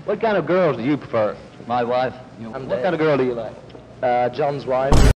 What kind of girls do you prefer? My wife. What kind of girl do you like? John's wife.